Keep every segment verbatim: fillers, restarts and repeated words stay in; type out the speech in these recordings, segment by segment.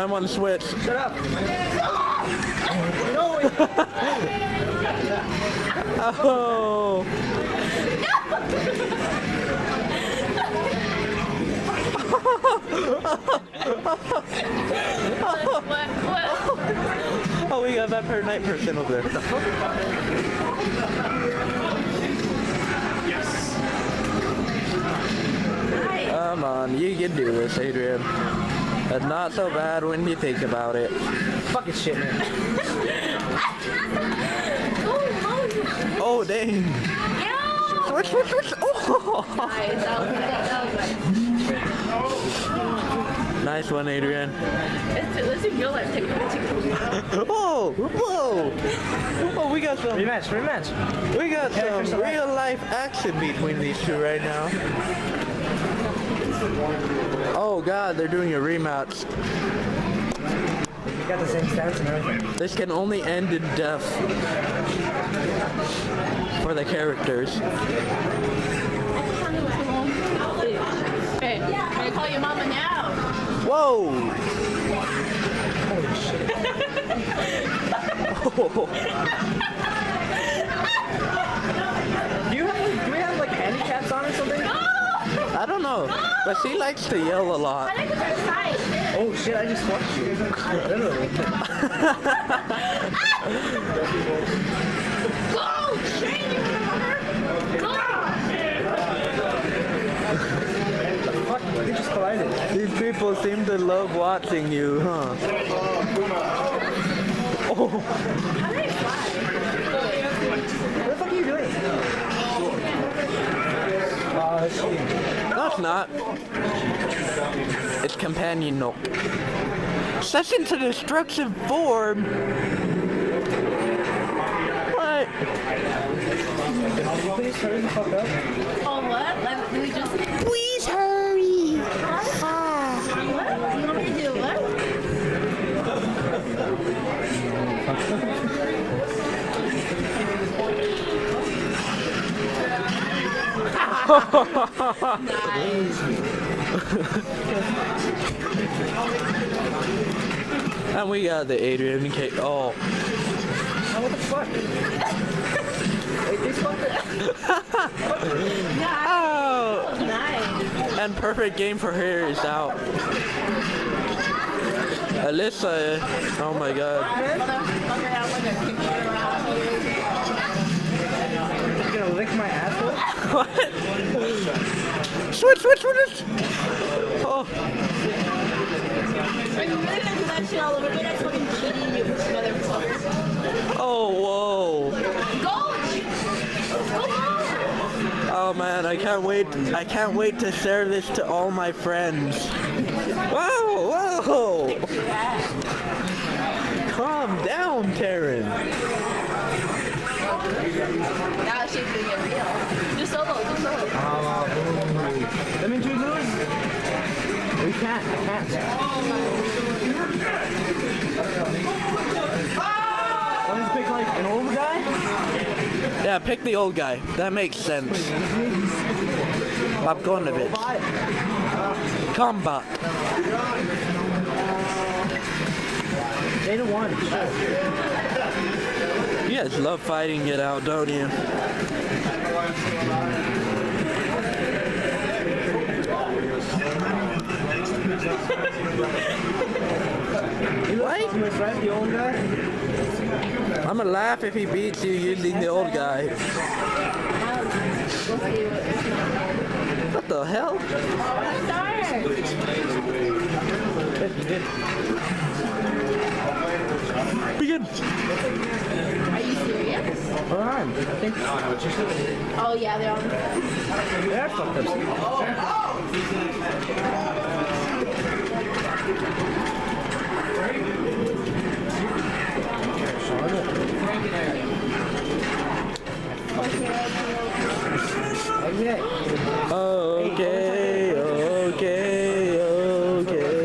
might want to switch. Shut up. No. Oh. What? What? Oh, we got that per night person over there. What the fuck? Come on, you can do this, Adrian. It's not so bad when you think about it. Fucking shit, man. Oh, dang. Switch, switch, switch. Oh. Nice. That was, that was nice. Nice one, Adrian. Let's do, let's do real life technology. Whoa, whoa. Oh, we got some. Rematch, rematch. We got some real life action between these two right now. Oh god, they're doing a rematch. You got the same stats and everything. This can only end in death for the characters. Hey, I'm gonna call your mama now. Whoa! Holy shit. Oh. Do you have, do we have like handicaps on or something? I don't know, but she likes to yell a lot. Oh shit, I just watched you. Literally. Go! Shane, you remember? Go! What the fuck? We just collided. These people seem to love watching you, huh? Oh. How did I fly? What the fuck are you doing? Oh, that's cheating. No, it's not. It's companion note. Session to destruction form. What? Please hurry the fuck up. Oh, what? Like, we just... Please hurry. Ah. What? You want me to do what? Nice. And we got the Adrian cake. Oh. Oh, what the fuck? Wait, they fucked it. Nice. Oh. Nice. And perfect game for her is out. Alyssa. Oh my god. You're gonna lick my asshole? What? Switch, switch, switch! Oh. Are you really gonna do that shit all over again? That's fucking cheating, you motherfucker. Oh, whoa. Go! Go on! Oh man, I can't wait. I can't wait to share this to all my friends. Whoa, whoa! Calm down, Taryn. Now shit's gonna get real. Do solo, do solo. Uh, let me do lose. We can't, I can't. I'll just pick like an old guy? Yeah, pick the old guy. That makes sense. Bobkonovich. Combat. Data one. You guys love fighting it out, don't you? What? The old guy? I'm gonna laugh if he beats you using the old guy. What the hell? Begin. Are you serious? Hold on. I think. Oh yeah, they're on. They're fucked up. Okay. Okay, okay, okay.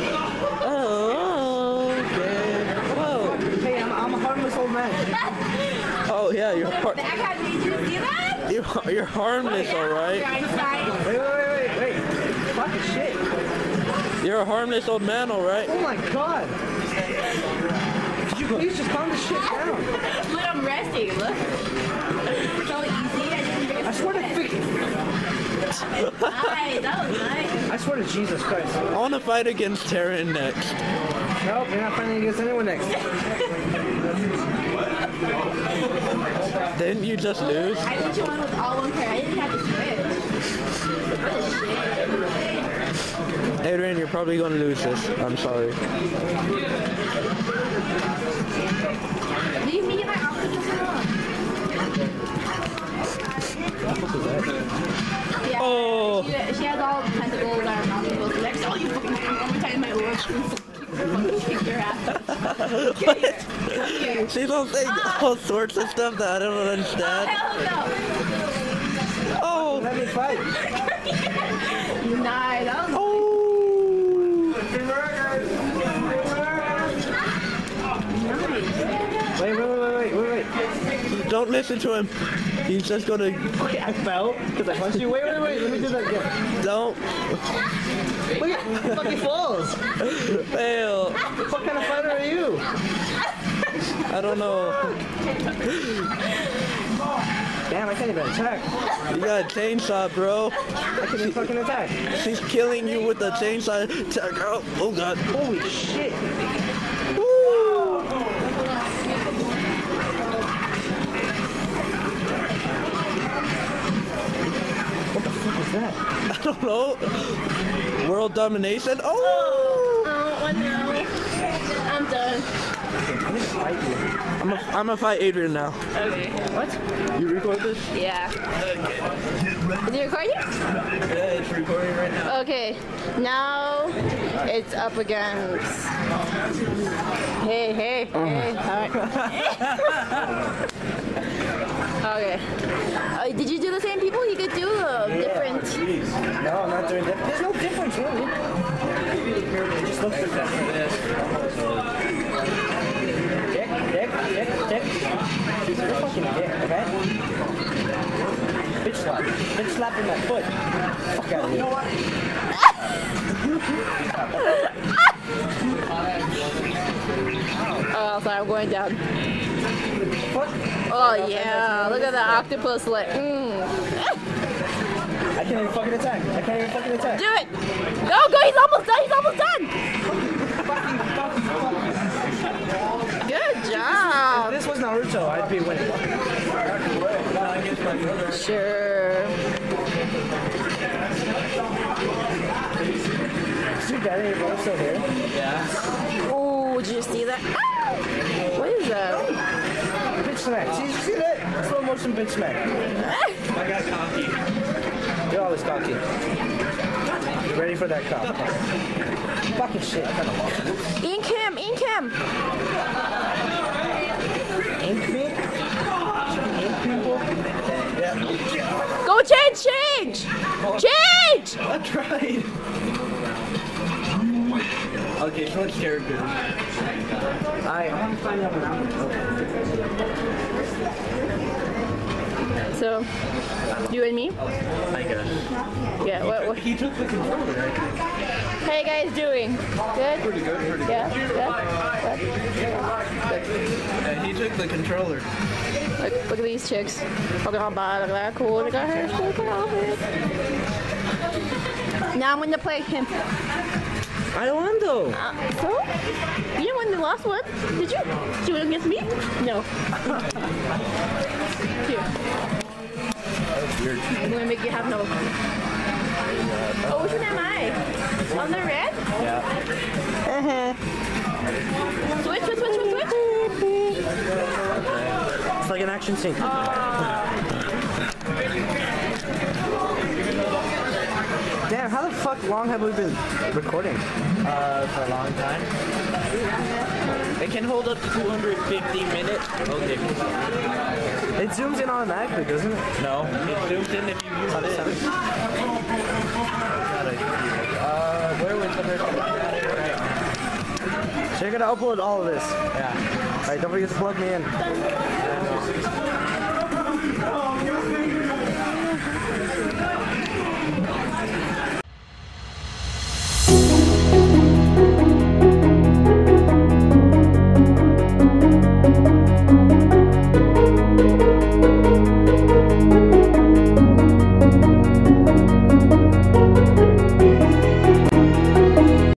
Oh, okay. Whoa. Hey, I'm, I'm a harmless old man. Oh yeah, you're har That guy, did you see that? you you're harmless, all right. Einstein. Wait, wait, wait, wait, wait. Fucking shit. You're a harmless old man, alright? Oh my god! Could you please just calm this shit down? Look, I'm resting. Look. It's so easy. I didn't bring a I swear to Nice. That was nice. I swear to Jesus Christ. I want to fight against Taryn next. Nope, you're not fighting against anyone next. Didn't you just lose? I put you on with all one pair. I didn't have to switch. What a shit. Adrian, you're probably going to lose this. I'm sorry. Leave me in my octopus alone. Yeah, Oh. she, she has all the tentacles that are octopus. Next, all you fucking one more time, my lord. Kick your ass. Kick her. She's all saying all sorts of stuff that I don't Oh, understand. hell no. Oh! Let me fight. Nice. That was Oh! nice. Wait, wait, wait, wait, wait, wait. Don't listen to him. He's just gonna. Okay, I fell because I punched you. Wait, wait, wait. Let me do that again. Don't Look at fucking falls. fail. What kind of fighter are you? I don't know. Damn, I can't even attack. You got a chainsaw, bro. I can't even fucking attack. She's killing you with the chainsaw. Oh, oh god. Holy shit. Woo! What the fuck is that? I don't know. World domination. Oh! Oh, no. I'm done. I'm gonna fight you. I'm gonna I'm gonna fight Adrian now. Okay. What? You record this? Yeah. Is it recording? Yeah, it's recording right now. Okay. Now it's up against. Hey, hey, hey. Alright. Okay. Uh, did you do the same people? You could do uh, different. No, I'm not doing different. There's no difference, really. It just looks different. Dick, dick, dick, dick. You're fucking dick, okay? Bitch slap. Bitch slap in my foot. Fuck out of here. You know what? Oh, sorry, I'm going down. What? Oh yeah, look at the octopus like. Mm. I can't even fucking attack. I can't even fucking attack. Do it! Go, go! He's almost done. He's almost done. Good job. If this was Naruto, I'd be winning. Sure. Is your daddy and your brother still here? Oh, did you see that? Ah! What is that? Bitch smack. See, you see that? Slow motion bitch smack. I got cocky. You're always cocky. You ready for that cop? Fucking shit. I kind of lost. Ink him! Ink him! Ink me? Ink people? Yeah. Go change! Change! Change! I tried. Okay, switch characters. I am finding out now. So, you and me? I guess. Yeah, what, what? He took the controller, I think. How you guys doing? Good? Pretty good, pretty Yeah? good. Yeah? And he took the controller. Look, look at these chicks. Look at how bad, look at that cool, look at her, look at her. Now I'm gonna play him. I won though. Uh, so? You didn't win the last one, did you? Did you win against me? No. Here. That's weird. I'm gonna make you have no. Oh, which one am I? On the red? Yeah. Uh-huh. Switch, switch, switch, switch, switch. It's like an action scene. Damn, how the fuck long have we been recording? Uh, for a long time. It can hold up to two hundred fifty minutes. Okay. It zooms in automatically, doesn't it? No, it zooms in if you use this. Uh, where was the first one? Right. So you're gonna upload all of this. Yeah. Alright, don't forget to plug me in.